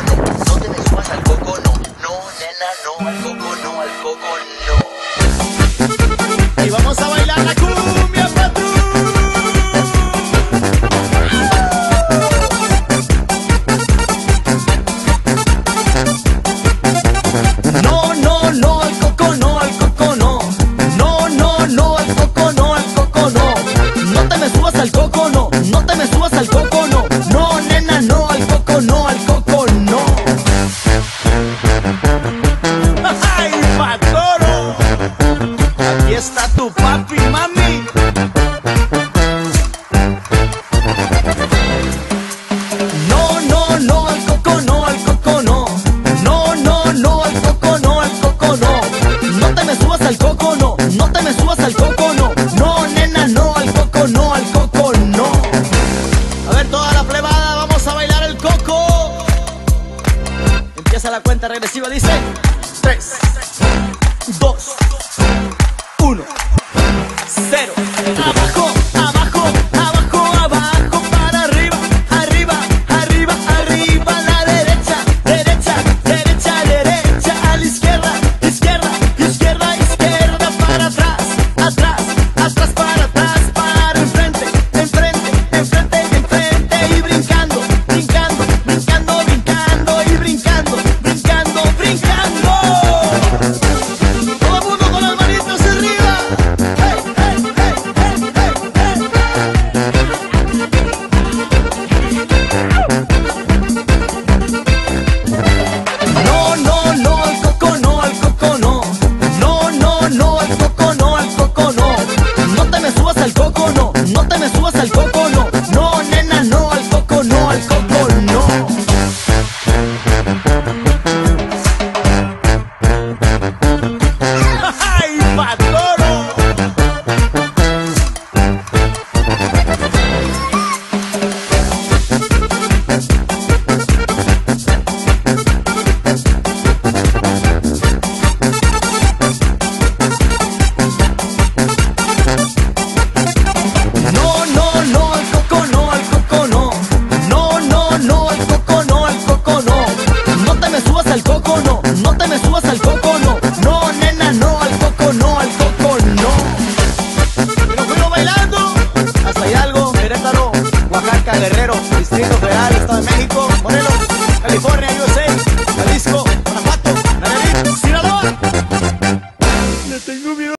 no, no te me subas al coco, no, no, nena, no, al coco, no, al coco, no. Y vamos a bailar la cumbia, patrón. No, no, no, al coco no, al coco no. No, no, no, al coco no, al coco no. No te me subas al coco no, no te me subas al coco no. No, nena, no, al coco no, al coco no. ¡Ay, patoro! Aquí está tu papi, mami. No, no, no, al coco no, al coco no. No, no, no, al coco no, al coco no. No te me subas al coco no, no te me subas al coco no. No, nena, no, al coco no, al coco no. A ver, toda la plebada, vamos a bailar el coco. Empieza la cuenta regresiva, dice 3, 2, 1, 0. Abajo, abajo, abajo, abajo, para arriba, arriba, arriba, arriba, a la derecha, derecha, derecha, derecha, a la izquierda, izquierda, izquierda, izquierda, para atrás, atrás, atrás, para enfrente, enfrente, enfrente, enfrente, y brincando, brincando, brincando, brincando, y brincando, brincando, brincando. Todo el mundo con las manitos arriba. Hey, hey, hey, hey, hey, hey, No, no, no, al coco no, al coco no. No, no, no, al coco no, al coco no. No te me subas al coco no, no te me subas al coco no. No, nena, no, al coco no, al coco no. ¡Ay, patoro! No, no, no, al coco no, al coco no. No, no, no, al coco no, al coco no. No te me subas al coco no, no te me subas al coco no. No, nena, no, al coco no, al coco no. Nos fuimos bailando hasta Hidalgo, Querétaro, Oaxaca, Guerrero, Distrito Federal, Estado de México.